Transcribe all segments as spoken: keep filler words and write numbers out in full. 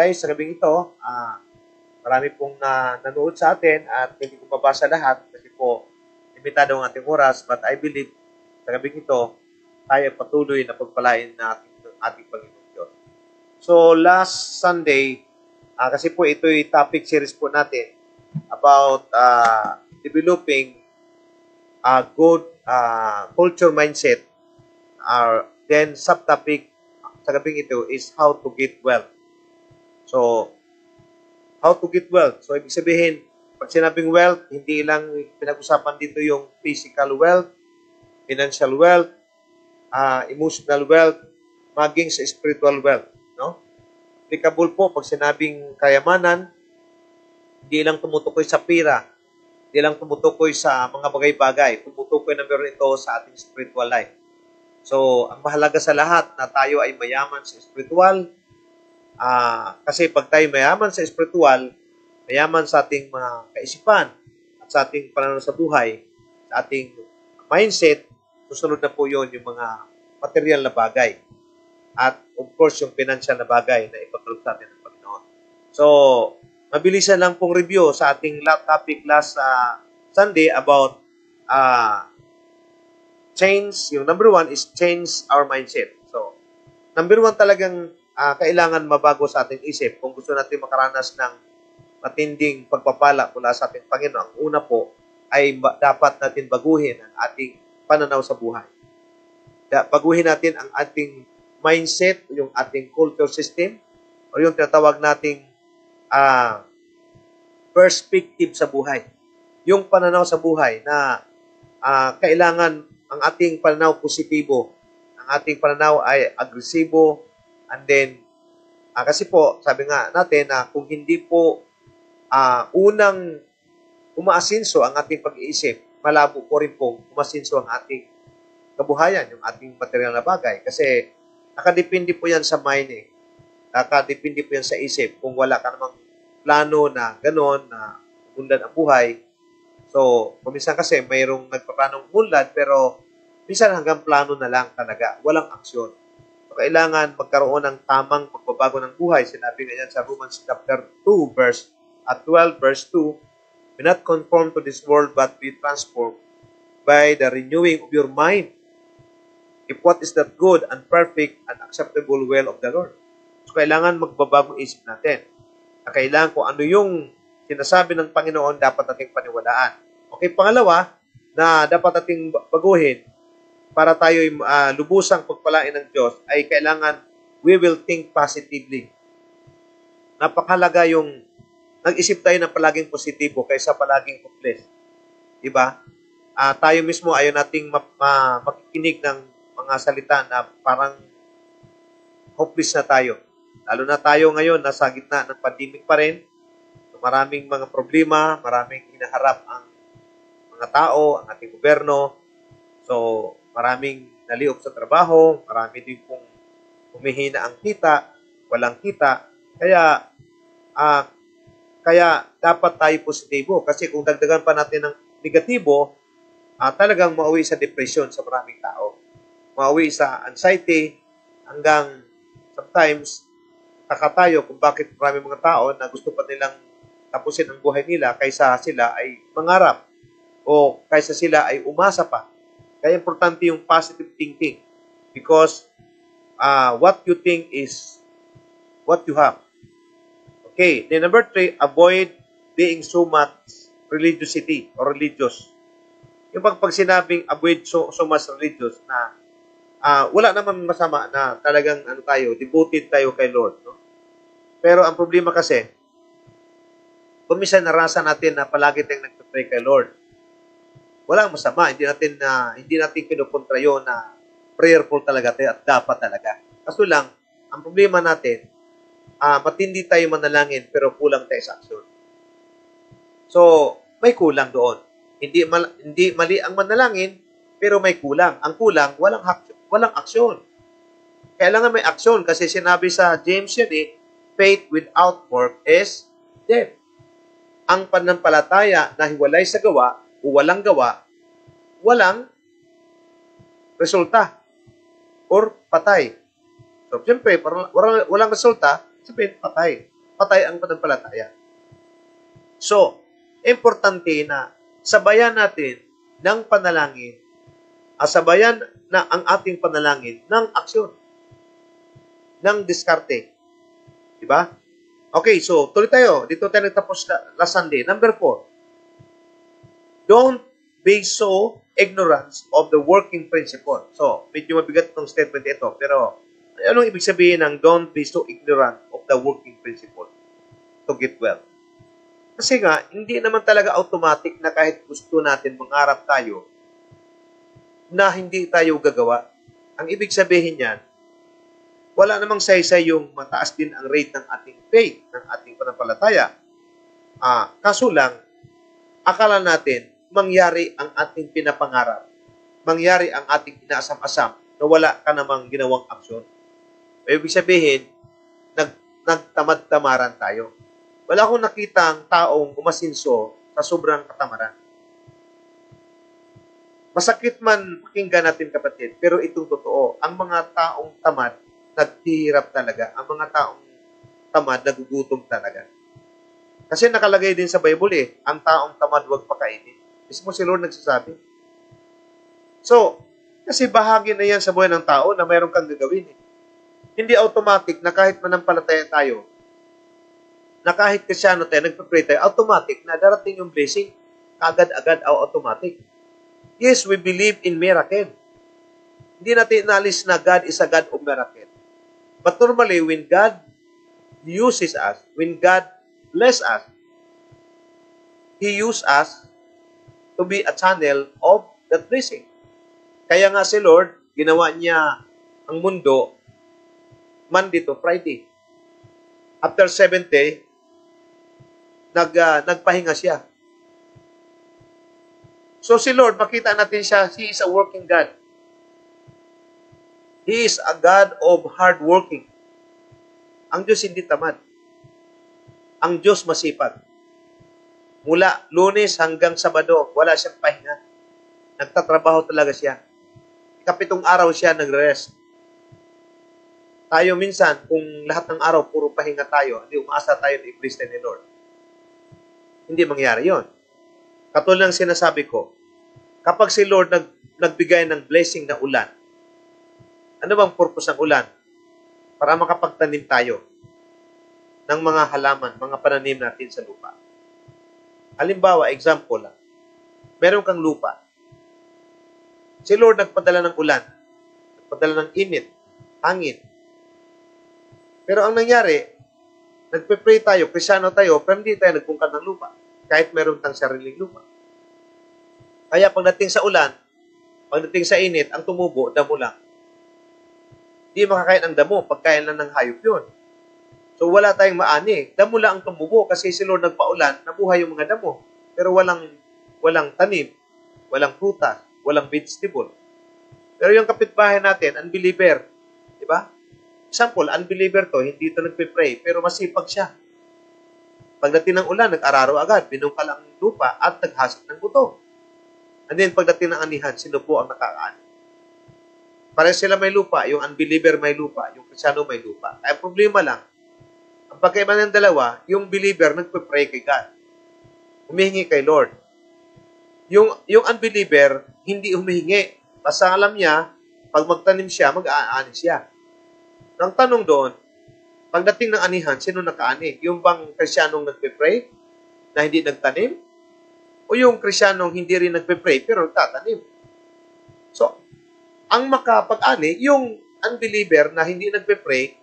guys, sa gabing ito, ah, marami pong na, nanood sa atin at hindi ko mabasa lahat kasi po limitado ang ating oras, but I believe sa gabing ito, tayo patuloy na pagpalain na ating, ating Panginoon Diyos. So, last Sunday, ah, kasi po ito'y topic series po natin about uh, developing a good uh, culture mindset. Uh, then, subtopic sa gabing ito is how to get wealth. So, how to get wealth. So, ibig sabihin, pag sinabing wealth, hindi lang pinag-usapan dito yung physical wealth, financial wealth, uh, emotional wealth, maging sa spiritual wealth. No? Applicable po pag sinabing kayamanan, hindi lang tumutukoy sa pira, hindi lang tumutukoy sa mga bagay-bagay, tumutukoy na meron ito sa ating spiritual life. So, ang mahalaga sa lahat na tayo ay mayaman sa spiritual, uh, kasi pag tayo mayaman sa spiritual, mayaman sa ating mga kaisipan at sa ating pananaw sa buhay, sa ating mindset, susunod na po yun yung mga material na bagay. At of course, yung financial na bagay na ipatulog sa atin ng Panginoon. So, mabilisan lang pong review sa ating topic last uh, Sunday about uh, change. Yung number one is change our mindset. So, number one talagang uh, kailangan mabago sa ating isip kung gusto natin makaranas ng matinding pagpapala mula sa ating Panginoon. Ang una po ay dapat natin baguhin ang ating pananaw sa buhay. Baguhin natin ang ating mindset, yung ating culture system, o yung tinatawag nating uh, perspective sa buhay. Yung pananaw sa buhay na uh, kailangan ang ating pananaw positibo, ang ating pananaw ay agresibo, and then, uh, kasi po, sabi nga natin na kung hindi po uh, unang umaasinso ang ating pag-iisip, malabo po rin po umasinso ang ating kabuhayan, yung ating material na bagay. Kasi nakadepende po yan sa mind eh. Nakadepende po yan sa isip. Kung wala ka namang plano na gano'n, na undan ang buhay. So, kuminsan kasi mayroong nagpaplanong unlad, pero minsan hanggang plano na lang talaga. Walang aksyon. So, kailangan magkaroon ng tamang pagbabago ng buhay. Sinabi nga yan sa Romans chapter two, verse at twelve, verse two, "Be not conformed to this world, but be transformed by the renewing of your mind. If what is that good and perfect and acceptable will of the Lord." So, kailangan magbabago isip natin. Na kailangan kung ano yung sinasabi ng Panginoon, dapat nating paniwalaan. Okay, pangalawa, na dapat nating baguhin para tayo uh, lubusang pagpalain ng Diyos, ay kailangan we will think positively. Napakalaga yung nag-isip tayo ng palaging positibo kaysa palaging hopeless. Diba? Uh, tayo mismo ayaw nating ma- ma- makikinig ng mga salita na parang hopeless na tayo. Lalo na tayo ngayon, nasa gitna ng pandemic pa rin. Maraming mga problema, maraming hinaharap ang mga tao, ang ating gobyerno. So, maraming naliok sa trabaho, marami din pong humihina ang kita, walang kita. Kaya, uh, kaya dapat tayo positibo. Kasi kung dagdagan pa natin ng negatibo, uh, talagang mauwi sa depression sa maraming tao. Mauwi sa anxiety, hanggang sometimes, takatayo kung bakit maraming mga tao na gusto pa nilang tapusin ang buhay nila kaysa sila ay mangarap o kaysa sila ay umasa pa. Kaya importante yung positive thinking because uh, what you think is what you have. Okay, then number three, avoid being so much religiosity or religious. Yung pag, pag sinabing avoid so, so much religious na uh, wala naman masama na talagang ano tayo, devoted tayo kay Lord. No? Pero ang problema kasi, kung minsan narasa natin na palagi tayong nagpapray kay Lord, walang masama. Hindi natin na uh, hindi natin kinukontra yun na prayerful talaga tayo at dapat talaga. Kaso lang, ang problema natin, uh, matindi tayo manalangin pero kulang tayo sa aksyon. So, may kulang doon. Hindi, mal, hindi mali ang manalangin, pero may kulang. Ang kulang, walang, walang aksyon. Kailangan may aksyon kasi sinabi sa James yun eh, faith without work is dead. Ang pananampalataya na hiwalay sa gawa o walang gawa, walang resulta or patay. So, siyempre, walang, walang resulta, sabihin patay. patay ang pananampalataya. So, importante na sabayan natin ng panalangin, at sabayan na ang ating panalangin ng aksyon, ng diskarte. Diba? Okay, so tuloy tayo. Dito tayo nagtapos last Sunday. Number four, don't be so ignorant of the working principle. So, medyo mabigat itong statement ito, pero anong ibig sabihin ng don't be so ignorant of the working principle to get well? Kasi nga, hindi naman talaga automatic na kahit gusto natin mangarap tayo, na hindi tayo gagawa. Ang ibig sabihin niyan, wala namang saysay yung mataas din ang rate ng ating faith, ng ating pananampalataya. Ah, kaso lang, akala natin, mangyari ang ating pinapangarap. Mangyari ang ating inaasam-asam na wala ka namang ginawang aksyon. Ibig sabihin, nag, nagtamad-tamaran tayo. Wala akong nakitang taong umasinso sa sobrang katamaran. Masakit man pakinggan natin, kapatid, pero itong totoo. Ang mga taong tamad, naghihirap talaga. Ang mga taong tamad, nagugutom talaga. Kasi nakalagay din sa Bible eh, ang taong tamad huwag pakainin. Mismo si Lord nagsasabi. So, kasi bahagi na yan sa buhay ng tao na mayroon kang gagawin eh. Hindi automatic na kahit manampalataya tayo, na kahit Kristyano tayo, nagpapray tayo, automatic na darating yung blessing, agad-agad o automatic. Yes, we believe in miracle. Hindi natin inalis na God is a God of miracle. But normally, when God uses us, when God bless us, He uses us to be a channel of that blessing. Kaya nga si Lord, ginawa niya ang mundo Monday to Friday. After seventh day, nag, uh, nagpahinga siya. So si Lord, makita natin siya, He is a working God. He is a God of hard working. Ang Diyos hindi tamad. Ang Diyos masipag. Mula Lunes hanggang Sabado, wala siyang pahinga. Nagtatrabaho talaga siya. Kapitong araw siya nag-rest. Tayo minsan, kung lahat ng araw puro pahinga tayo, hindi umaasa tayo na i-bless ni Lord. Hindi mangyari yon. Katulad ng sinasabi ko, kapag si Lord nag, nagbigay ng blessing na ulan, ano bang purpose ng ulan? Para makapagtanim tayo ng mga halaman, mga pananim natin sa lupa. Halimbawa, example lang, meron kang lupa. Si Lord nagpadala ng ulan, nagpadala ng init, hangin. Pero ang nangyari, nagpe-pray tayo, Kristyano tayo, pero hindi tayo nagpungkad ng lupa, kahit meron tang sariling lupa. Kaya pagdating sa ulan, pagdating sa init, ang tumubo, damo lang. Hindi makakain ang damo, pagkain lang ng hayop yun. So wala tayong maani. Damo lang ang tumubo kasi si Lord nagpaulan, nabuhay yung mga damo. Pero walang walang tanim, walang prutas, walang vegetable. Pero yung kapitbahay natin, unbeliever, di ba? Example, unbeliever to, hindi ito nagpe-pray, pero masipag siya. Pagdating ng ulan, nag-araro agad, binungkal ang lupa at naghasik ng buto. And then pagdating ng anihan, sino po ang nakakaani? Pareho sila may lupa, yung unbeliever may lupa, yung Kristyano may lupa. Kaya problema lang, ang pagkaiba ng dalawa, yung believer nagpe-pray kay God. Humihingi kay Lord. Yung, yung unbeliever, hindi humihingi. Basta alam niya, pag magtanim siya, mag-aani siya. Ang tanong doon, pagdating ng anihan, sino nakaani? Yung bang Kristyanong nagpe-pray na hindi nagtanim? O yung Kristyanong hindi rin nagpe-pray pero nagtatanim? So, ang makapag-ani, yung unbeliever na hindi nagpe-pray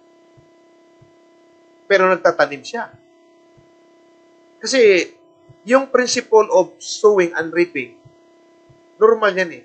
pero nagtatanim siya. Kasi, yung principle of sowing and reaping, normal yan eh.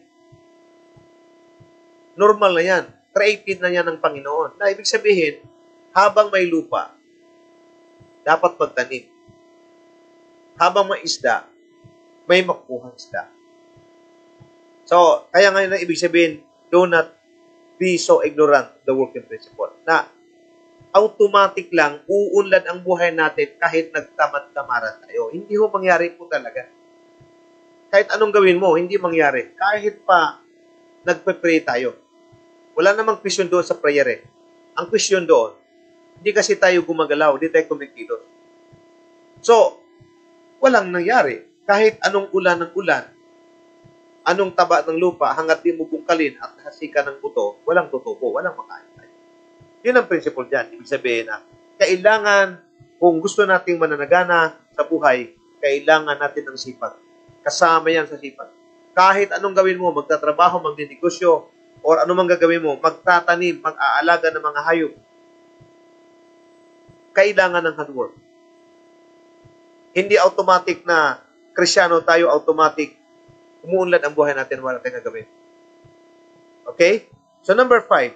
Normal na yan. Created na yan ng Panginoon. Na ibig sabihin, habang may lupa, dapat magtanim. Habang may isda, may makukuhang isda. So, kaya ngayon na ibig sabihin, do not be so ignorant of the working principle. Na automatic lang, uunlad ang buhay natin kahit nagtamad-tamaran tayo. Hindi ho mangyari po talaga. Kahit anong gawin mo, hindi mangyari. Kahit pa nagpe-pray tayo. Wala namang question doon sa prayer eh. Ang question doon, Hindi kasi tayo gumagalaw, hindi tayo kumikilos. So, walang nangyari. Kahit anong ulan ng ulan, anong taba ng lupa, hanggat di mo bungkalin at hasika ng buto, walang tutubo, walang makain tayo. Yun ang principle dyan. Ibig sabihin na, kailangan, kung gusto nating mananagana sa buhay, kailangan natin ng sipag. Kasama yan sa sipag. Kahit anong gawin mo, magtatrabaho, magdinegosyo, or anumang gagawin mo, magtatanim, mag-aalaga ng mga hayop, kailangan ng hard work. Hindi automatic na Krisyano tayo, automatic umuunlad ang buhay natin, wala tayong gagawin. Okay? So number five,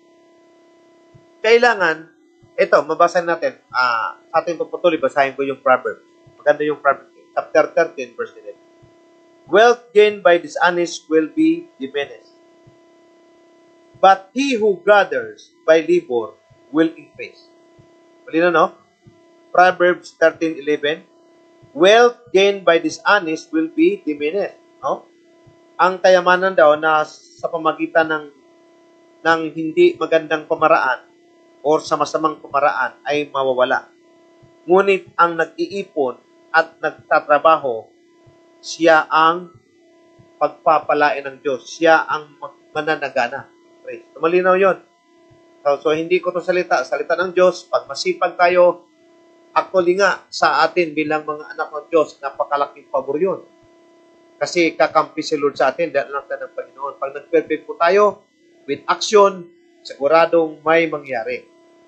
kailangan, ito, mabasa natin, ah, uh, atin patuloy, basahin ko yung Proverbs. Maganda yung Proverbs, chapter thirteen, verse eleven. Wealth gained by dishonest will be diminished, but he who gathers by labor will increase. Malino, no? Proverbs thirteen eleven. Wealth gained by dishonest will be diminished. No? Ang kayamanan daw na sa pamagitan ng, ng hindi magandang pamaraan or sa masamang pamaraan ay mawawala. Ngunit ang nag-iipon at nagtatrabaho, siya ang pagpapalain ng Diyos. Siya ang mananagana. So, malinaw yun. So, so, hindi ko to salita. Salita ng Diyos. Pag masipag tayo, actually nga, sa atin bilang mga anak ng Diyos, napakalaking pabor yun. Kasi kakampi si Lord sa atin dahil anak na ng Panginoon. Pag nag-perfect po tayo, with action, siguradong may mangyari.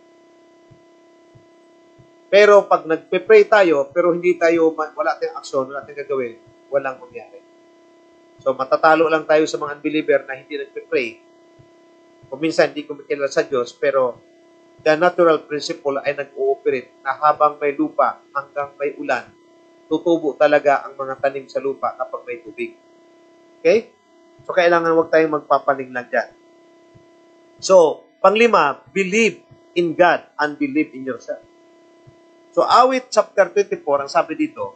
Pero pag nagpe-pray tayo, pero hindi tayo, wala tayong action, wala tayong gagawin, walang mangyari. So, matatalo lang tayo sa mga unbeliever na hindi nagpe-pray. Kung minsan, hindi kumikilala sa Diyos, pero the natural principle ay nag-ooperate na habang may lupa hanggang may ulan, tutubo talaga ang mga tanim sa lupa kapag may tubig. Okay? So, kailangan huwag tayong magpapaninglan dyan. So, panglima, believe in God and believe in yourself. So, awit chapter twenty-four, ang sabi dito,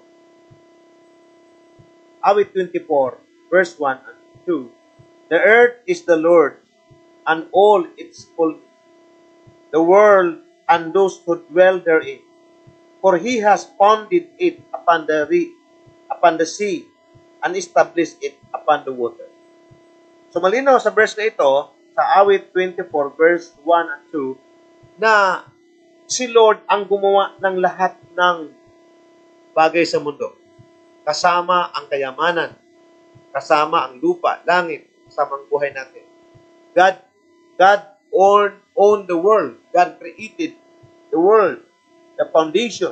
awit twenty-four, verse one and two, the earth is the Lord and all its fullness, the world and those who dwell therein. For he has founded it upon the re, upon the sea and established it upon the water. So malinaw sa verse na ito, sa awit twenty-four, verse one and two, na si Lord ang gumawa ng lahat ng bagay sa mundo. Kasama ang kayamanan, kasama ang lupa, langit, kasama ang buhay natin. God, God owned, owned the world. God created the world, the foundation.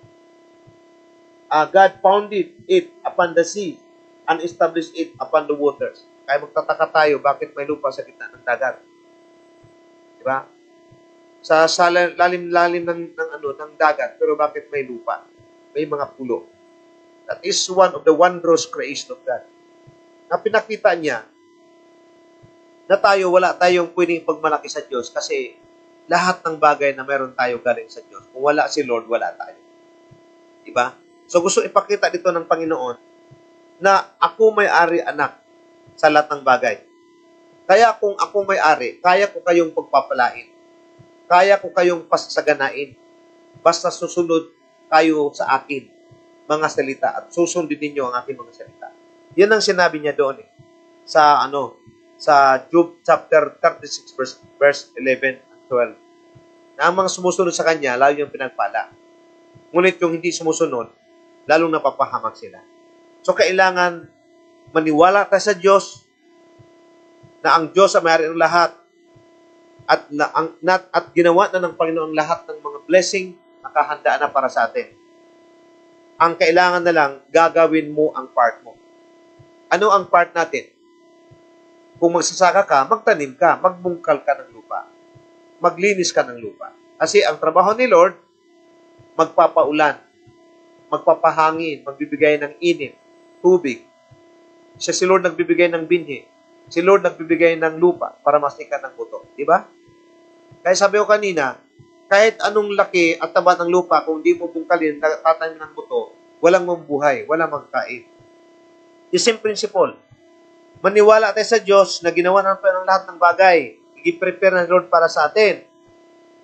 Uh, God founded it upon the sea and established it upon the waters. Kaya magtataka tayo, bakit may lupa sa gitna ng dagat? Diba? Sa, sa lalim-lalim ng, ng, ano, ng dagat, pero bakit may lupa? May mga pulo. That is one of the wondrous creation of God. Na pinakita niya na tayo, wala tayong pwedeng pagmalaki sa Diyos kasi lahat ng bagay na meron tayo galing sa Diyos. Kung wala si Lord, wala tayo. Diba? So gusto ipakita dito ng Panginoon na ako may-ari anak sa lahat ng bagay. Kaya kung ako may-ari, kaya ko kayong pagpapalain. Kaya ko kayong pasasaganain. Basta susunod kayo sa akin mga salita at susundin ninyo ang aking mga salita. Yan ang sinabi niya doon eh. Sa ano, sa Job chapter thirty-six verse, verse eleven and twelve. Na ang mga sumusunod sa kanya, lalo yung pinagpala. Ngunit yung hindi sumusunod, lalong napapahamak sila. So kailangan maniwala tayo sa Diyos na ang Diyos ang may-ari ng lahat at, na, ang, na, at ginawa na ng Panginoon lahat ng mga blessing nakahandaan na para sa atin. Ang kailangan na lang, gagawin mo ang part mo. Ano ang part natin? Kung magsasaka ka, magtanim ka, magbungkal ka ng lupa. Maglinis ka ng lupa. Kasi ang trabaho ni Lord, magpapaulan, magpapahangin, magbibigay ng init, tubig. Siya si Lord nagbibigay ng binhi. Si Lord nagbibigay ng lupa para masikan ng buto. Diba? Kaya sabi ko kanina, kahit anong laki at taba ng lupa, kung di mo bungkalin, tatanim ng buto, walang mabuhay, walang magkain. The same principle. Maniwala tayo sa Diyos na ginawa ng lahat ng bagay. I-prepare ng Lord para sa atin.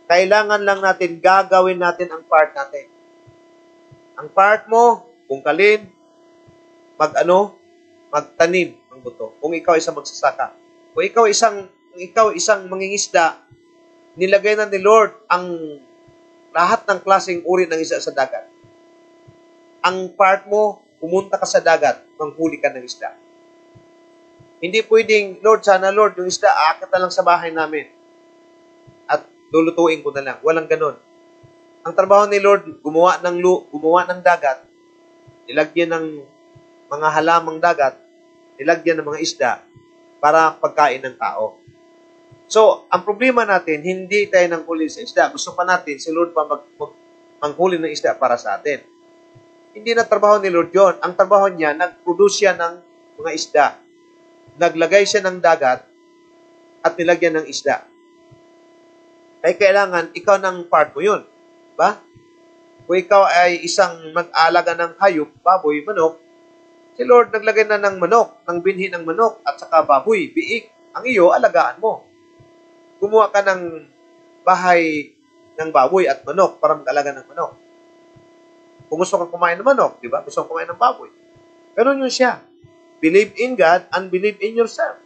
Kailangan lang natin gagawin natin ang part natin. Ang part mo, bungkalin, mag-ano, magtanim ng buto. Kung ikaw isang magsasaka. Kung ikaw isang, kung ikaw isang mangingisda, nilagay na ni Lord ang lahat ng klaseng uri ng isda sa dagat. Ang part mo, pumunta ka sa dagat, manghuli ka ng isda. Hindi pwedeng, Lord, sana Lord, yung isda, aakyat na lang sa bahay namin. At lulutuin ko na lang. Walang ganon. Ang trabaho ni Lord, gumawa ng, gumawa ng dagat, nilagyan ng mga halamang dagat, nilagyan ng mga isda, para pagkain ng tao. So, ang problema natin, hindi tayo nang huli sa isda. Gusto pa natin, si Lord pa mag, mag, manghuli ng isda para sa atin. Hindi na trabaho ni Lord yon. Ang trabaho niya, nag-produce siya ng mga isda. Naglagay siya ng dagat at nilagyan ng isda. Kaya kailangan, ikaw ng part mo yun. Ba? Kung ikaw ay isang mag-alaga ng hayop, baboy, manok, si Lord naglagay na ng manok, ng binhi ng manok, at saka baboy, biik. Ang iyo, alagaan mo. Gumawa ka ng bahay ng baboy at manok para mag-alaga ng manok. Kung gusto kang kumain ng manok, di ba? Gusto kang kumain ng baboy. Ganun yun siya. Believe in God and believe in yourself.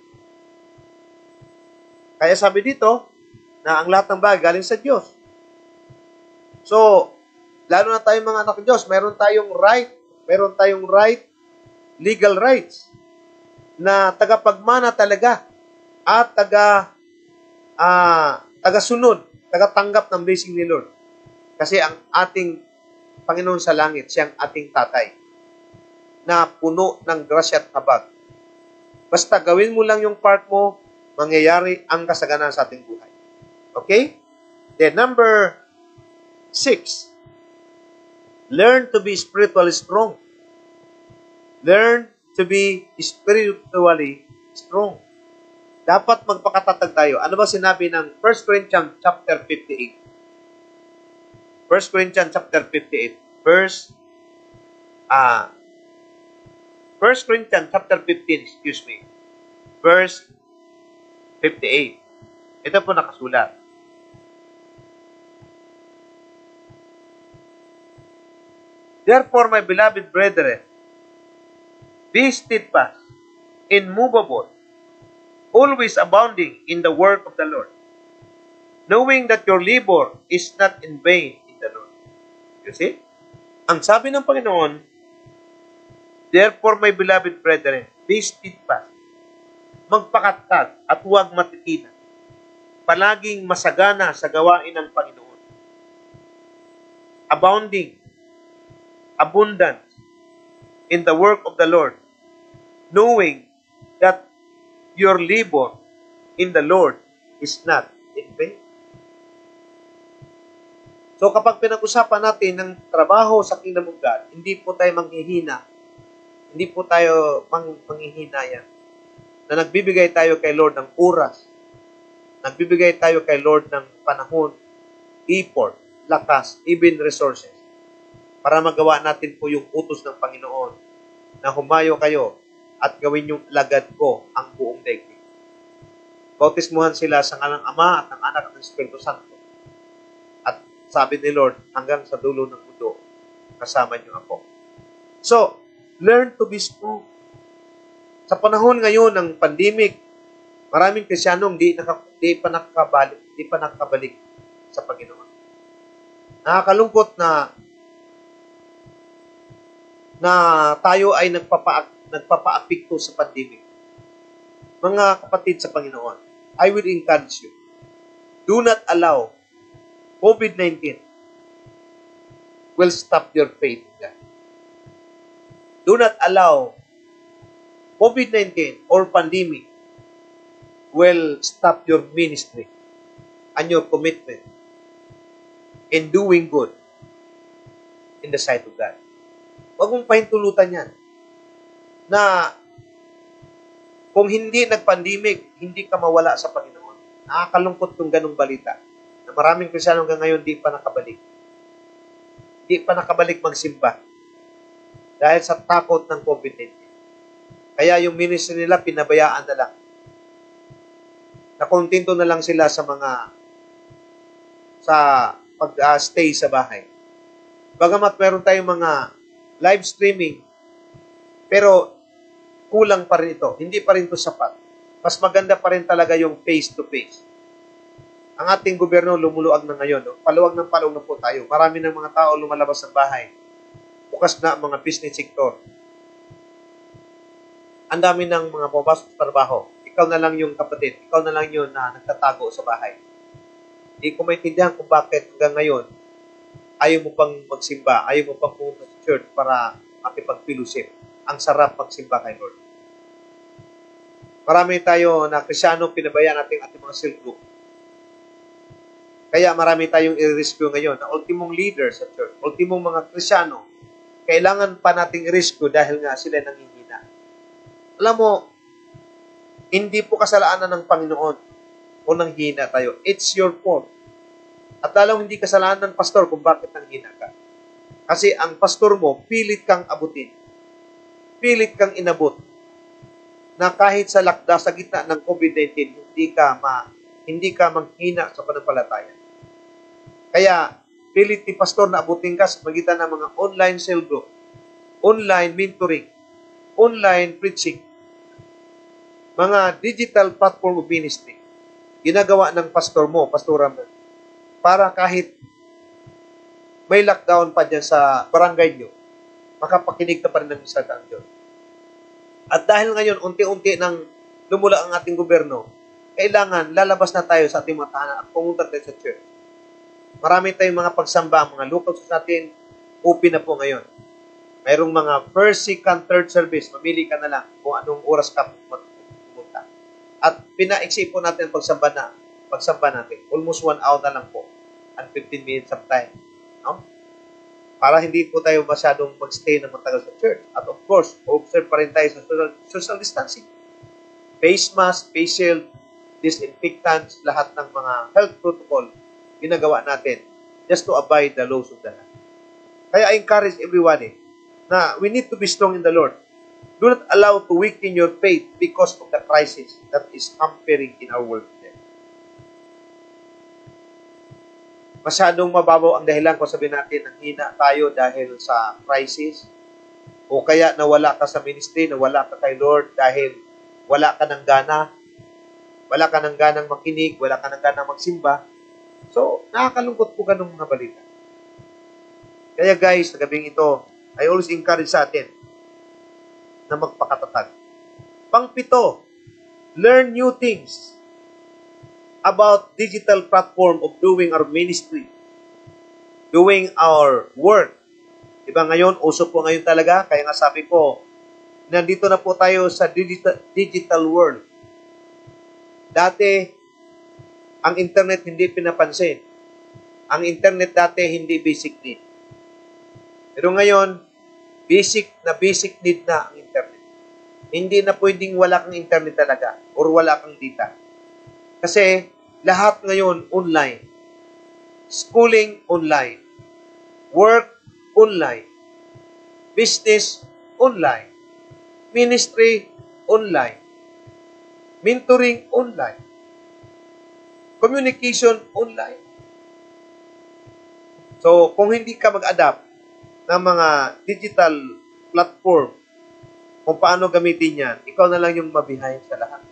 Kaya sabi dito, na ang lahat ng bagay galing sa Diyos. So, lalo na tayong mga anak ng Diyos, meron tayong right, meron tayong right, legal rights, na tagapagmana talaga, at taga, uh, taga-sunod, taga-tanggap ng blessing ni Lord. Kasi ang ating Panginoon sa langit, siyang ating tatay, na puno ng grasya at habag. Basta gawin mo lang yung part mo, mangyayari ang kasaganan sa ating buhay. Okay? Then number six, learn to be spiritually strong. Learn to be spiritually strong. Dapat magpakatatag tayo. Ano ba sinabi ng First Corinthians chapter fifty-eight? First Corinthians chapter fifty-eight, verse ah uh, First Corinthians chapter fifteen, excuse me. Verse fifty-eight. Ito po nakasulat. Therefore, my beloved brethren, be steadfast, immovable, always abounding in the work of the Lord, knowing that your labor is not in vain in the Lord. You see? Ang sabi ng Panginoon, therefore, my beloved brethren, be steadfast, magpakatag at huwag matitinag, palaging masagana sa gawain ng Panginoon, abounding, abundant in the work of the Lord, knowing that your labor in the Lord is not in vain. So kapag pinag-usapan natin ng trabaho sa Kingdom of God, hindi po tayo manghihina, hindi po tayo mang manghihinaya, na nagbibigay tayo kay Lord ng oras, nagbibigay tayo kay Lord ng panahon, effort, lakas, even resources, para magawa natin po yung utos ng Panginoon na humayo kayo at gawin yung lagad ko ang buong daigdig. Bautismuhan sila sa ngalang Ama at ng Anak at ng Espiritu Santo. At sabi ni Lord, hanggang sa dulo ng mundo, kasama niyo ako. So, learn to be strong. Sa panahon ngayon ng pandemic, maraming Kristiyanong di, naka, di, pa nakabalik, di pa nakabalik sa Panginoon. Nakakalungkot na na tayo ay nagpapa, nagpapa-apekto sa pandemic. Mga kapatid sa Panginoon, I will encourage you, do not allow COVID nineteen will stop your faith in God. Do not allow COVID nineteen or pandemic will stop your ministry and your commitment in doing good in the sight of God. Huwag mong pahintulutan yan na kung hindi nag-pandemic, hindi ka mawala sa Panginoon. Nakakalungkot yung ganong balita na maraming Kristiyano hanggang ngayon di pa nakabalik. Di pa nakabalik magsimba dahil sa takot ng COVID nineteen. Kaya yung ministry nila pinabayaan na lang. Nakontento na lang sila sa mga sa sa pag-stay sa bahay. Bagamat meron tayong mga live streaming, pero kulang pa rin ito. Hindi pa rin ito sapat. Mas maganda pa rin talaga yung face-to-face. Ang ating gobyerno lumuluag na ngayon. No? Paluwag ng paluwag na po tayo. Marami ng mga tao lumalabas ng bahay. Bukas na ang mga business sector. Ang dami ng mga pumapasok sa trabaho. Ikaw na lang yung kapatid. Ikaw na lang yun na nagtatago sa bahay. Hindi ko maintindihan kung bakit hanggang ngayon ayaw mo pang magsimba, ayaw mo pang pumunta sa church para makipag-fellowship. Ang sarap magsimba kay Lord. Marami tayo na Krisyano, pinabayaan natin ating mga cell group. Kaya marami tayong i-rescue ngayon na ultimong leader sa church, ultimong mga Krisyano, kailangan pa nating i-rescue dahil nga sila nanghihina. Alam mo, hindi po kasalanan ng Panginoon o nanghina tayo. It's your fault. At lalong hindi kasalanan ng pastor kung bakit nanghina ka. Kasi ang pastor mo, pilit kang abutin. Pilit kang inabot. Na kahit sa lakda, sa gitna ng COVID nineteen, hindi ka ma, hindi ka manghina sa pananampalataya. Kaya, pilit ni pastor na abutin ka sa pagitan ng mga online cell group, online mentoring, online preaching, mga digital platform of ministry, ginagawa ng pastor mo, pastora mo, para kahit may lockdown pa dyan sa barangay nyo, makapakinig ka pa rin ng salita ng Diyos. At dahil ngayon, unti-unti nang lumula ang ating gobyerno, kailangan lalabas na tayo sa ating mga tahanan at pumunta tayo sa church. Marami tayong mga pagsamba, mga local church natin, open na po ngayon. Mayroong mga first, second, third service, mamili ka na lang kung anong oras ka pumunta. At pinaiksi po natin ang pagsamba na, pagsamba natin. Almost one hour na lang po. And fifteen minutes of time. No? Para hindi po tayo masyadong magstay na matagal sa church. At of course, observe pa rin tayo sa social, social distancing. Face mask, face shield, disinfectants, lahat ng mga health protocol ginagawa natin just to abide the laws of the land. Kaya I encourage everyone eh, na we need to be strong in the Lord. Do not allow to weaken your faith because of the crisis that is hampering in our world today. Masyadong mababaw ang dahilan kung sabihin natin nang hina tayo dahil sa crisis o kaya nawala ka sa ministry, nawala ka kay Lord dahil wala ka ng gana, wala ka ng ganang makinig, wala ka ng ganang magsimba. So, nakakalungkot po ganung mga balita. Kaya guys, sa gabing ito, I always encourage sa atin na magpakatatag. Pangpito, learn new things about digital platform of doing our ministry, doing our work. Diba ngayon, uso po ngayon talaga, kaya nga sabi ko, nandito na po tayo sa digital, digital world. Dati, ang internet hindi pinapansin. Ang internet dati hindi basic need. Pero ngayon, basic na basic need na ang internet. Hindi na pwedeng wala kang internet talaga or wala kang data. Kasi lahat ngayon online. Schooling online. Work online. Business online. Ministry online. Mentoring online. Communication online. So, kung hindi ka mag-adapt ng mga digital platform kung paano gamitin yan, ikaw na lang yung mabihayin sa lahat.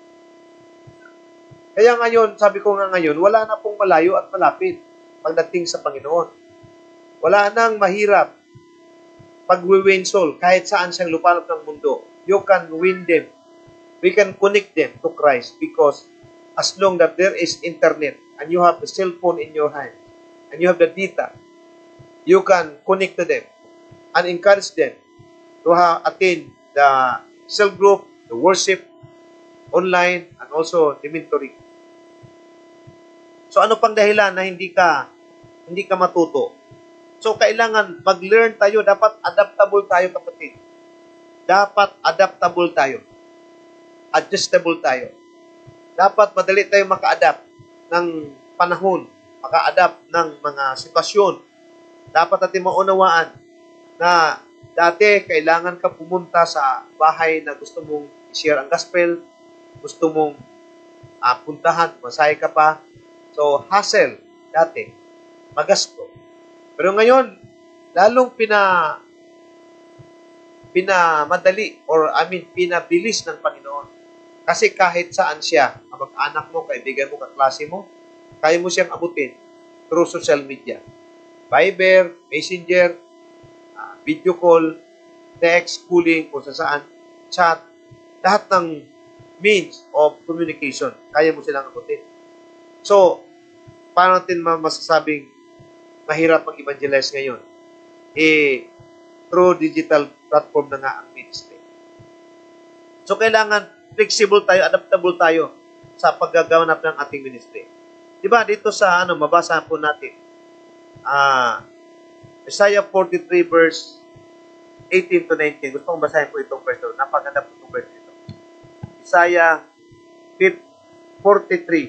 Kaya ngayon, sabi ko nga ngayon, wala na pong malayo at malapit pagdating sa Panginoon. Wala nang mahirap pag-win soul kahit saan siyang lupalop ng mundo. You can win them. We can connect them to Christ because as long that there is internet and you have the cell phone in your hand and you have the data, you can connect to them and encourage them to have, attend the cell group, the worship, online, and also the mentoring. So ano pang dahilan na hindi ka hindi ka matuto? So kailangan mag-learn tayo, dapat adaptable tayo kapatid. Dapat adaptable tayo. Adjustable tayo. Dapat madali tayo maka-adapt ng panahon, maka-adapt ng mga sitwasyon. Dapat natin maunawaan na dati kailangan ka pumunta sa bahay na gusto mong i-share ang gospel, gusto mong uh, puntahan, masahe ka pa. So, hassle. dati, magasto. Pero ngayon, lalong pina pinamadali or I mean, pinabilis ng Panginoon. Kasi kahit saan siya, kamag-anak mo, kaibigan mo, kaklase mo, kaya mo siyang abutin through social media. Viber, Messenger, uh, video call, text, calling, kung saan, chat, lahat ng means of communication, kaya mo silang abutin. So, paano natin masasabing mahirap mag-evangelize ngayon? Eh, through digital platform na nga ang ministry. So, kailangan flexible tayo, adaptable tayo sa paggaganap ng ating ministry. Diba, dito sa, ano, mabasa po natin, ah, uh, Isaiah forty-three verse eighteen to nineteen. Gusto kong basahin po itong verse. Napaganda po itong verse ito. Isaiah forty-three.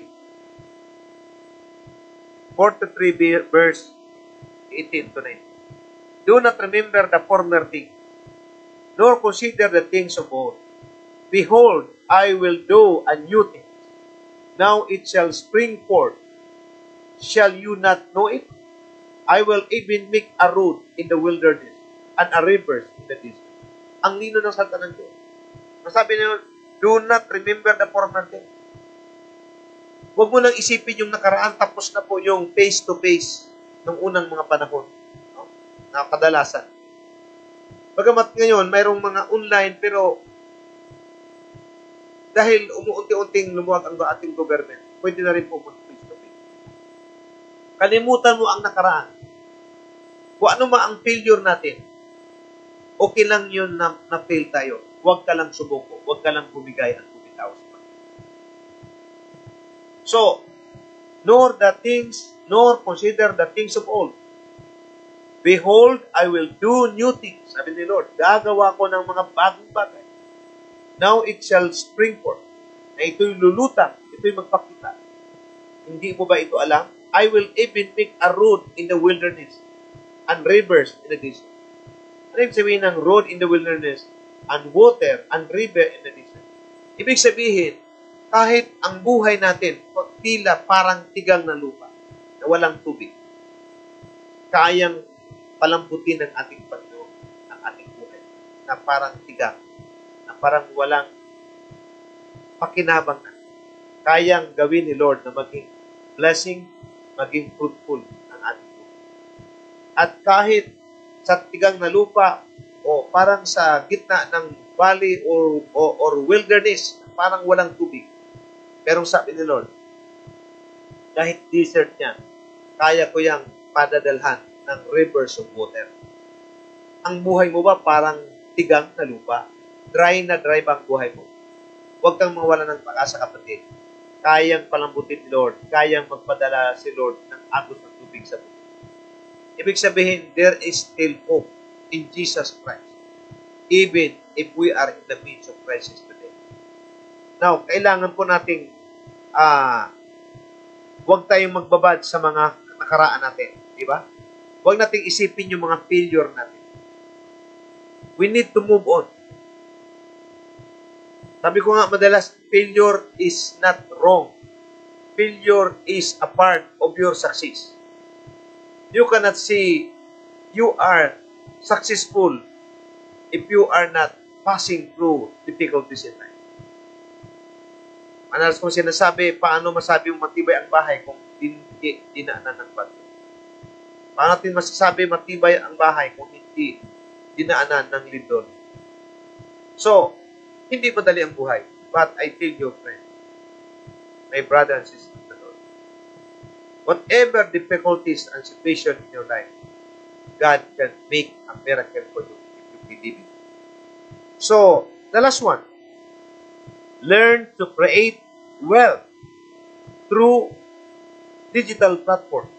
forty-three verse eighteen to nineteen. Do not remember the former things, nor consider the things of old. Behold, I will do a new thing. Now it shall spring forth. Shall you not know it? I will even make a road in the wilderness and a river in the desert. Ang lino ng salita ng Diyos. Masabi niyo, do not remember the former things. Huwag mo nang isipin yung nakaraan, tapos na po yung face-to-face ng unang mga panahon. No? Na kadalasan. Bagamat ngayon, mayroong mga online, pero dahil umuunti-unting lumuwag ang ating government, pwede na rin po mag-face-to-face. Kalimutan mo ang nakaraan. Kung ano man ang failure natin, okay lang yun na, na-fail tayo. Huwag ka lang subuko. Huwag ka lang bumigay at bumitaw sa Panginoon. So, nor the things, nor consider the things of old. Behold, I will do new things. Sabi ni Lord, gagawa ko ng mga bagong bagay. Now it shall spring forth. Na ito'y lulutang, ito'y magpakita. Hindi mo ba ito alam? I will even make a road in the wilderness and rivers in the desert. Ano ibig sabihin ng road in the wilderness and water and river in the desert? Ibig sabihin, kahit ang buhay natin, tila parang tigang na lupa, na walang tubig, kayang palambutin ng ating Panginoon, ang ating buhay, na parang tigang, na parang walang pakinabang na. Kayang gawin ni Lord na maging blessing, maging fruitful ang ating buhay. At kahit sa tigang na lupa o parang sa gitna ng valley or, or, or wilderness, parang walang tubig. Pero sabi ni Lord, kahit desert niya, kaya ko yang padadalhan ng rivers of water. Ang buhay mo ba parang tigang na lupa? Dry na dry ba ang buhay mo? Huwag kang mawala ng pag-asa, kapatid. Kayang palambutin ni Lord, kayang magpadala si Lord ng agos ng tubig sa buhay. Ibig sabihin, there is still hope in Jesus Christ, even if we are in the midst of crisis today. Now, kailangan po nating uh, huwag tayong magbabad sa mga nakaraan natin. Di ba? Huwag nating isipin yung mga failure natin. We need to move on. Sabi ko nga madalas, failure is not wrong. Failure is a part of your success. You cannot say you are successful if you are not passing through difficulties in life. Manalas kong sinasabi, paano masabi yung matibay ang bahay kung hindi dinaanan ng bagyo? Paano natin masasabi matibay ang bahay kung hindi dinaanan ng lindol? So, hindi madali ang buhay. But I tell you, friend, my brother and sister, whatever difficulties and situation in your life, God can make a miracle for you if you believe it. So, the last one, learn to create wealth through digital platform.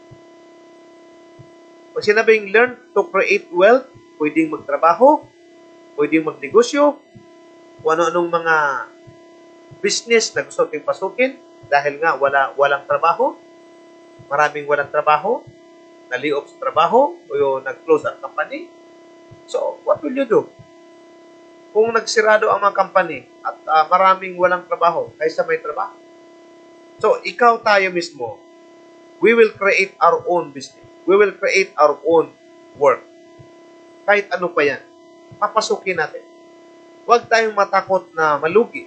Pag sinabing learn to create wealth, pwedeng magtrabaho, pwedeng magnegosyo, kung ano-anong mga business na gusto natin pasukin dahil nga wala walang trabaho, maraming walang trabaho, na-lay-off sa trabaho, o yung nag-close ang company. So, what will you do? Kung nagsirado ang mga company at uh, maraming walang trabaho kaysa may trabaho. So, ikaw tayo mismo, We will create our own business. We will create our own work. Kahit ano pa yan. Papasukin natin. Huwag tayong matakot na malugi.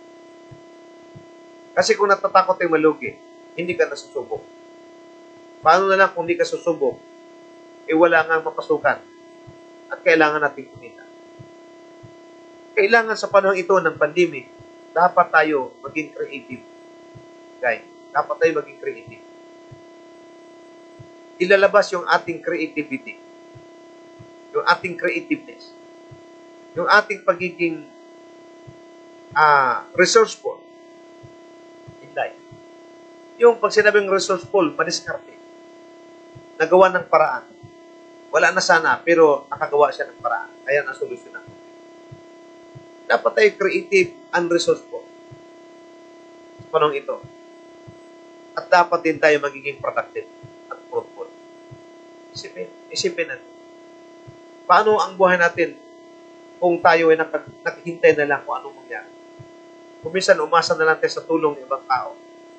Kasi kung natatakot tayong malugi, hindi ka nasusubok. Paano na lang kung hindi ka susubok, eh wala nga mapasukan. At kailangan natin kumita. Kailangan sa panahon ito ng pandemic, dapat tayo maging creative. Guys, dapat tayo maging creative. Ilalabas yung ating creativity. Yung ating creativeness. Yung ating pagiging uh, resourceful in life. Yung pag sinabing resourceful, madiskarte. Nagawa ng paraan. Wala na sana, pero nakagawa siya ng paraan. Kaya nasolusyonan. Dapat tayo creative and resourceful sa panahon ito. At dapat din tayo magiging productive at fruitful. Isipin, isipin natin. Paano ang buhay natin kung tayo ay nak- naghintay na lang kung anong mangyari? Kung minsan umasa na lang tayo sa tulong ng ibang tao.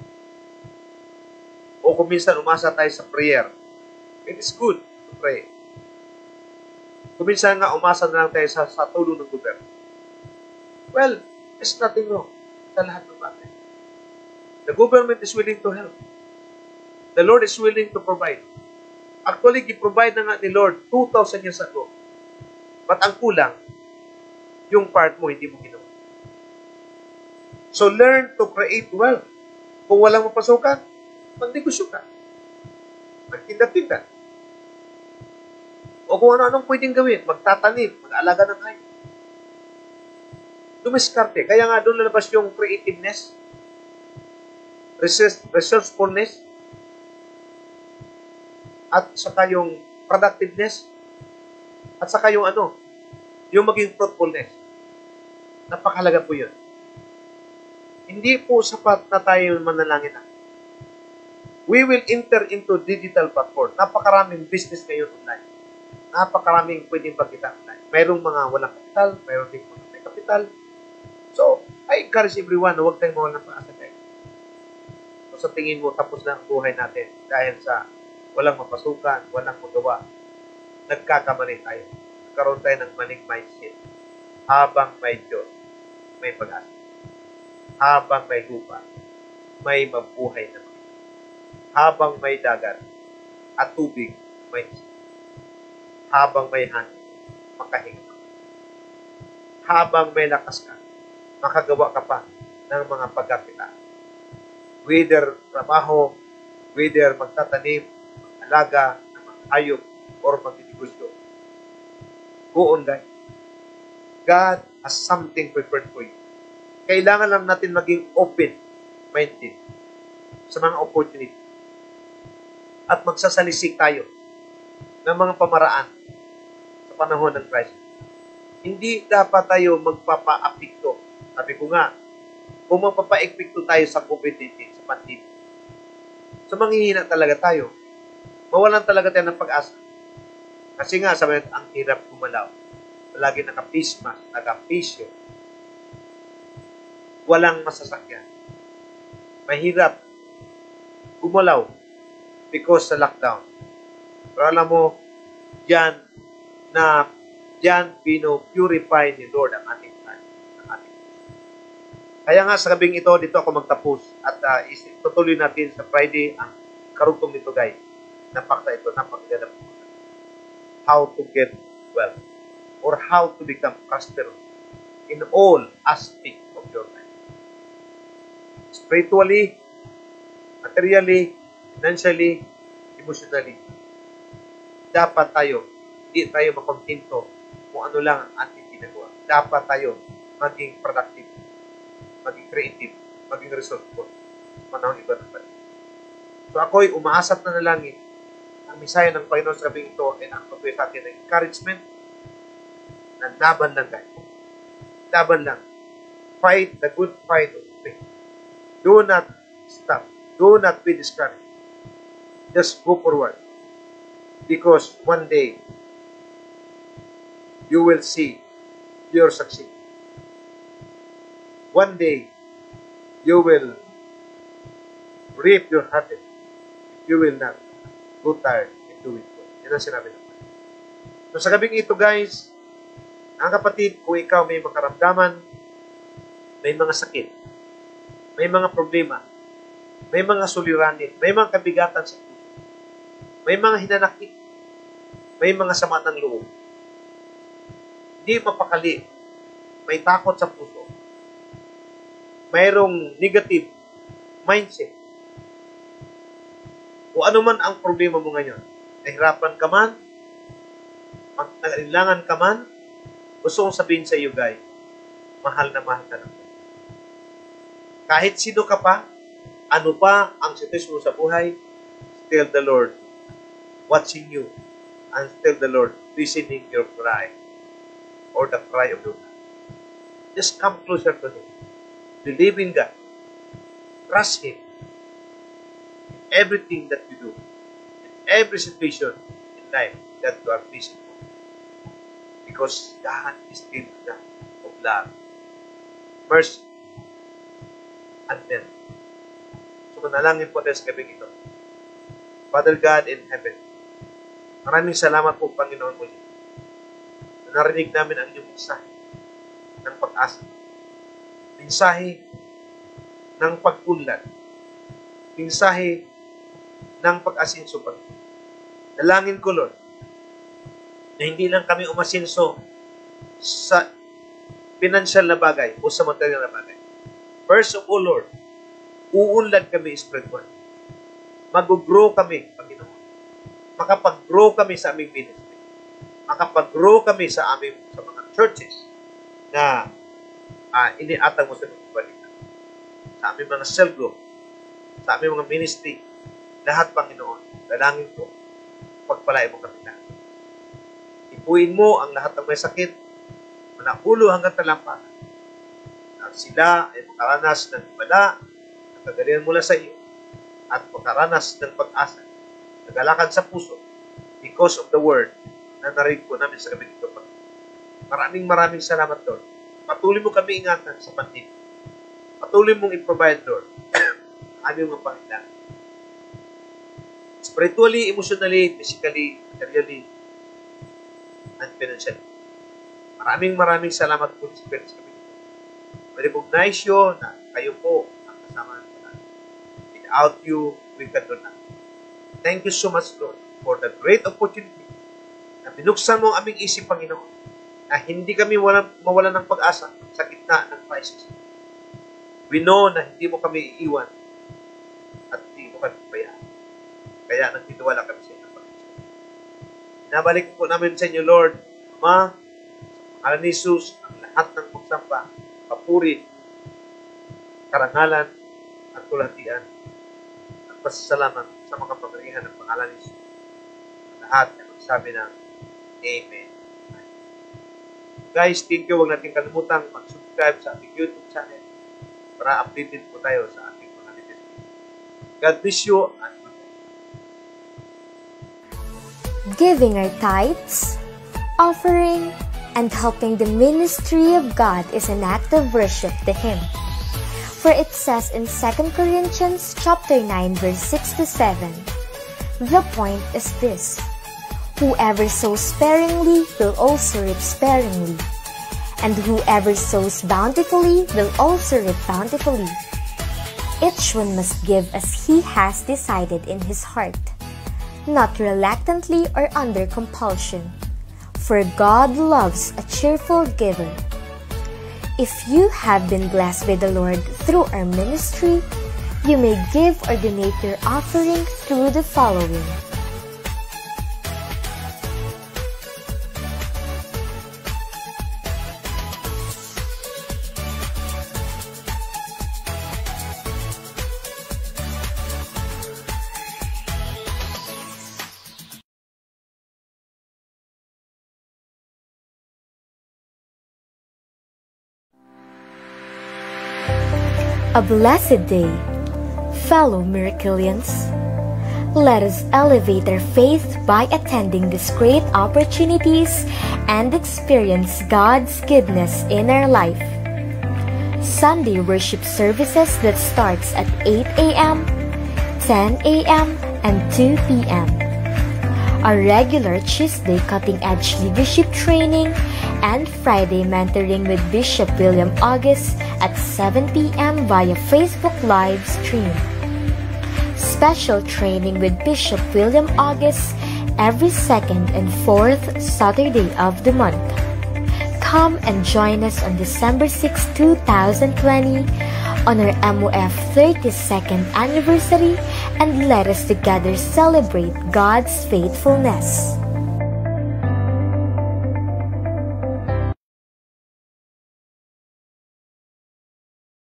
O kung minsan umasa tayo sa prayer. It is good to pray. Kung minsan nga umasa na lang tayo sa, sa tulong ng gobyerno. Well, there's nothing wrong sa lahat ng bagay. The government is willing to help. The Lord is willing to provide. Actually, gi-provide na nga ni Lord two thousand years ago. But ang kulang, yung part mo, hindi mo ginawa. So, learn to create wealth. Kung walang mapasukan, mag-negosyo ka. Magtinda-tinda. O kung ano-anong pwedeng gawin, magtatanim, mag-alaga ng hayop. Dumiskarte. Kaya nga doon lalabas yung creativeness, resourcefulness, at saka yung productiveness, at saka yung ano, yung maging fruitfulness. Napakahalaga po yun. Hindi po sapat na tayo manalangin na. We will enter into digital platform. Napakaraming business ngayon online. Napakaraming pwedeng pagkita online. Mayroong mga walang kapital, mayroong din mga may kapital. So, I encourage everyone na huwag tayong mawalan ng pag-asa tayo. So, sa tingin mo, tapos na ang buhay natin dahil sa walang mapasukan, walang magawa. Nagkakamali tayo. Nagkaroon tayo ng maling mindset. Habang may Diyos, may pag-asa. Habang may lupa, may mabuhay naman. Habang may dagat at tubig, may isip. Habang may hangin, makahinga. Habang may lakas ka, makagawa ka pa ng mga pagkakita. Whether trabaho, whether magtatanim, mag-alaga, ng mga hayop, or magdidegosyo. Go on, guys. God has something prepared for you. Kailangan lang natin maging open-minded sa mga opportunity. At magsasalisik tayo ng mga pamaraan sa panahon ng crisis. Hindi dapat tayo magpapa-apekto. Sabi ko nga, kung magpapa-apekto tayo sa COVID nineteen, sa pandemic, so manghihina talaga tayo. Mawalan talaga tayo ng pag-asa. Kasi nga, sabi natin, ang hirap gumalaw. Palagi naka-face mask, naka-face shield. Walang masasakyan. Mahirap gumalaw because sa lockdown. Pero alam mo, diyan na diyan pino-purify ni Lord ang ating time. Ang ating. Kaya nga sa gabing ito, dito ako magtapos at uh, tutuloy natin sa Friday ang karugtong nito, guys. Napakta ito, napakaganda po. How to get wealth or how to become prosperous in all aspects of your life. Spiritually, materially, financially, emotionally. Dapat tayo, hindi tayo makontento kung ano lang ang ating ginagawa. Dapat tayo maging productive, maging creative, maging resourceful sa panahon iba ng bansa. So ako'y umaasat na nalangin ang misaya ng Panginoon sa gabing ito ay nakapagpapay sa atin ng encouragement na laban lang guys. Laban lang. Fight the good fight of faith. Do not stop. Do not be discouraged. Just go forward. Because one day, you will see your succeed. One day, you will reap your harvest. you will not go tired in doing good. Yan ang sinabi ng Panginoon. So sa gabing ito guys, ang kapatid, kung ikaw may makaramdaman, may mga sakit, may mga problema, may mga suliranin, may mga kabigatan sa puso, may mga hinanakit, may mga sama ng loob, hindi mapakali, may takot sa puso, mayroong negative mindset, o ano man ang problema mo ngayon, nahirapan ka man, nag-alinlangan ka man, gusto kong sabihin sa iyo guys, mahal na mahal ka na. Kahit sino ka pa, ano pa ang sitwasyon mo sa buhay, still the Lord watching you, and still the Lord listening your cry, or the cry of your God. Just come closer to Him. Believe in God. Trust Him. In everything that you do, in every situation in life that you are facing. Because God is still God of love, mercy, and mercy. So manalangin po tayo sa gabing ito. Father God in heaven, maraming salamat po, Panginoon muli. Narinig namin ang inyong mensahe ng pag-asa. Mensahe ng pagpunlad. Mensahe ng pag-asinso. Dalangin ko, Lord, na hindi lang kami umasinso sa financial na bagay o sa material na bagay. First of all, Lord, uunlad kami spiritual. Mag-grow kami, Panginoon. Makapag-grow kami sa aming ministry. Makapag-grow kami sa aming sa mga churches na uh, iniatang mo sa mga balikan. Sa aming mga cell group, sa aming mga ministry, lahat, Panginoon, dalangin ko, pagpalain mo kami lahat. Ipuin mo ang lahat ng may sakit, mula ulo hanggang talampakan. At sila ay makaranas ng bala, ng kagalian mula sa iyo, at makaranas ng pag-asa, nagalakad sa puso, because of the word na narinig ko namin sa gabi ito. Maraming maraming salamat, Lord. Patuloy mo kami ingatan sa pandemya. Patuloy mong i-provide, Lord, aming mga pangailangan. Spiritually, emotionally, physically, materially, and financially. Maraming maraming salamat po sa Spirit sa kami. I-recognize you na kayo po ang kasama natin. Without you, we can do nothing. Thank you so much, Lord, for the great opportunity na binuksan mo ang aming isip, Panginoon, na hindi kami wala, mawala ng pag-asa sa gitna ng crisis. We know na hindi mo kami iiwan at hindi mo kami pabayaan. Kaya nagtitiwala kami sa inyo, Panginoon. Binabalik po namin sa inyo, Lord, Ama, sa pangalan ni Jesus, ang lahat ng pagsamba, papuri, karangalan, at kulatian, at pasasalamat sa mga pamarihan ng pangalan ni Jesus. Lahat ay magsabi ng Amen. Guys, thank you. Huwag natin kalimutang mag-subscribe sa ating YouTube channel para updated po tayo sa ating mga videos. God bless you and good night. Giving our tithes, offering, and helping the ministry of God is an act of worship to Him. For it says in Second Corinthians chapter nine, verse six to seven, the point is this: whoever sows sparingly will also reap sparingly, and whoever sows bountifully will also reap bountifully. Each one must give as he has decided in his heart, not reluctantly or under compulsion, for God loves a cheerful giver. If you have been blessed by the Lord through our ministry, you may give or donate your offering through the following. A blessed day, fellow Miraclians. Let us elevate our faith by attending these great opportunities and experience God's goodness in our life. Sunday worship services that starts at eight a m, ten a m, and two p.m. Our regular Tuesday cutting-edge leadership training and Friday mentoring with Bishop William August at seven p.m. via Facebook live stream. Special training with Bishop William August every second and fourth Saturday of the month. Come and join us on December sixth, two thousand twenty on our M O F thirty-second anniversary, and let us together celebrate God's faithfulness.